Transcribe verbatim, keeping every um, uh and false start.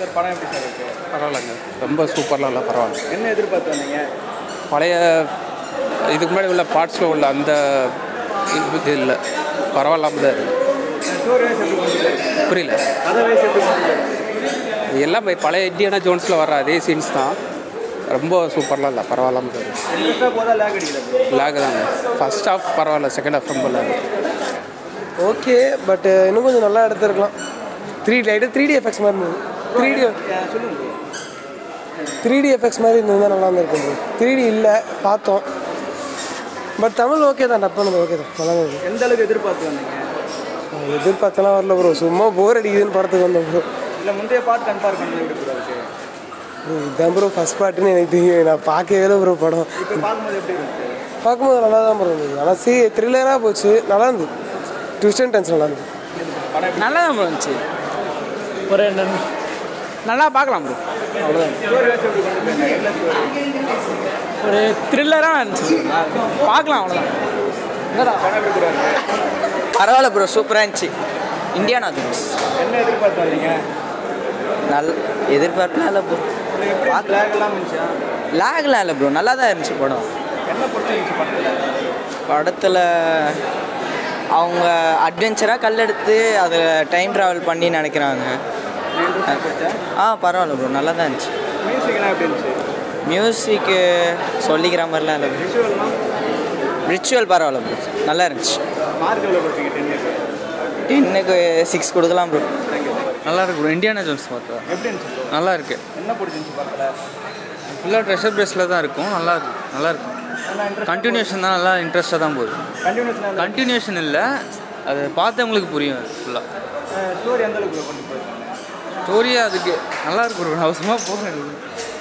Sir படம் எப்படி sir இருக்கு? பரவாயில்லைங்க, ரொம்ப சூப்பர்லாம் இல்லை, பரவாயில்ல. என்ன எதிர்பார்த்து வந்தீங்க? பழைய இதுக்கு முன்னாடி உள்ள பார்ட்ஸில் உள்ள அந்த இது இல்லை, பரவாயில்லாமல் தான் இருக்குது. ஸ்டோரி வைஸ் எப்படி கொண்டு போயிருக்காங்க? புரியல. கதை வைஸ் எப்படி கொண்டு போயிருக்காங்க? எல்லாம் பழைய இண்டியானா ஜோன்ஸில் வர்ற அதே சீன்ஸ் தான், ரொம்ப சூப்பர்லாம் இல்லை, பரவாயில்லாமல் தான் இருக்குது. இன்ட்ரெஸ்ட்டாக போதா லேக் அடிக்கிறது? லேக் தாங்க. ஃபஸ்ட் ஹாஃப் பரவாயில்ல, செகண்ட் ஹாஃப் ரொம்ப லேக். ஓகே, பட் இன்னும் கொஞ்சம் நல்லா எடுத்துருக்கலாம். த்ரீ லைட்டாக த்ரீ டி எஃபெக்ட்ஸ் மாதிரி இருந்தது. த்ரீ டி சொல்லுங்க. த்ரீ டி எஃபெக்ட்ஸ் மாதிரி இருந்தது தான் நல்லா இருந்திருக்கும். த்ரீ டி இல்லை பார்த்தோம், பட் தமிழ் ஓகே தான், டப் பண்ணது ஓகே தான், நல்லா இருந்தது. எந்த அளவுக்கு எதிர்பார்த்து வந்தீங்க? எதிர்பார்த்தெல்லாம் வரல ப்ரோ, சும்மா போர் அடிக்குதுன்னு படத்துக்கு வந்தோம் ப்ரோ. இல்லை முந்தைய பார்ட் கம்பேர் பண்ணது எப்படி ப்ரோ இருக்கு? இதுதான் ப்ரோ ஃபஸ்ட் பார்ட்டுன்னு எனக்கு தெரியும், நான் பார்க்கவே இல்லை ப்ரோ படம். இப்போ பார்க்கும்போது எப்படி இருந்துச்சு? பார்க்கும்போது நல்லா தான் ப்ரோ இருந்தது, ஆனால் சி த்ரில்லராக போச்சு, நல்லா இருந்தது. ட்விஸ்ட் அண்ட் டர்ன்ஸ் நல்லா இருந்தது. நல்லா தான் ப்ரோ இருந்துச்சு, ஒரு நல்லா பார்க்கலாம் ப்ரோ, அவ்வளோதான். ஸ்டோரி வைஸ் எப்படி கொண்டு போயிருக்காங்க? என்ன ஸ்டோரி? ஒரு த்ரில்லராக இருந்துச்சு, பார்க்கலாம், அவ்வளோதான். படம் எப்படி ப்ரோ இருக்கு? பரவாயில்ல ப்ரோ, சூப்பராக இருந்துச்சு. இந்தியானா ஜோன்ஸ் என்ன எதிர்பார்த்து வந்தீங்க? நல் எதிர்பார்க்கலாம் இல்லை ப்ரோ, உங்களுக்கு எப்படி லேக் எல்லாம் இருந்துச்சா? லேக்லாம் இல்லை ப்ரோ, நல்லா தான் இருந்துச்சு படம். என்ன பிடிச்சிருந்துச்சு படத்தில்? படத்தில் அவங்க அட்வென்ச்சராக கல்லெடுத்து அதில் டைம் ட்ராவல் பண்ணி நினைக்கிறாங்க. ஆ பரவாயில்ல ப்ரோ, நல்லா தான் இருந்துச்சு. மியூசிக்லாம் எப்படி இருந்துச்சு? மியூசிக்கு சொல்லிக்கிற மாதிரிலாம் இல்லை ப்ரோ. விஷுவல்லாம் ரிச்சுவல் பரவாயில்ல ப்ரோ, நல்லா இருந்துச்சு. மார்க் எவ்வளோ கொடுப்பீங்க டென்னுக்கு? டென்னுக்கு சிக்ஸ் கொடுக்கலாம் ப்ரோ. நல்லா இருக்கு ப்ரோ. இண்டியானா ஜோன்ஸ் பார்த்தா எப்படி இருந்துச்சு bro? நல்லா இருக்கு. என்ன பிடிச்சிருந்துச்சு படத்தில்? ஃபுல்லாக ட்ரெஷர் பேஸில் தான் இருக்கும், நல்லா இருக்கு, நல்லா இருக்கும். கண்டினியூஷன் தான், நல்லா இன்ட்ரெஸ்ட்டாக தான் போகுது. கண்டினியூஷன் கண்டினியூஷன் இல்லை, அது பார்த்தவங்களுக்கு புரியும். அது ஃபுல்லாக ஸ்டோரி எந்த அளவுக்கு கொண்டு போயிருக்காங்க? ஸ்டோரியாக அதுக்கு நல்லா இருக்கு ப்ரோ. அவசரமாக போகிறேன்.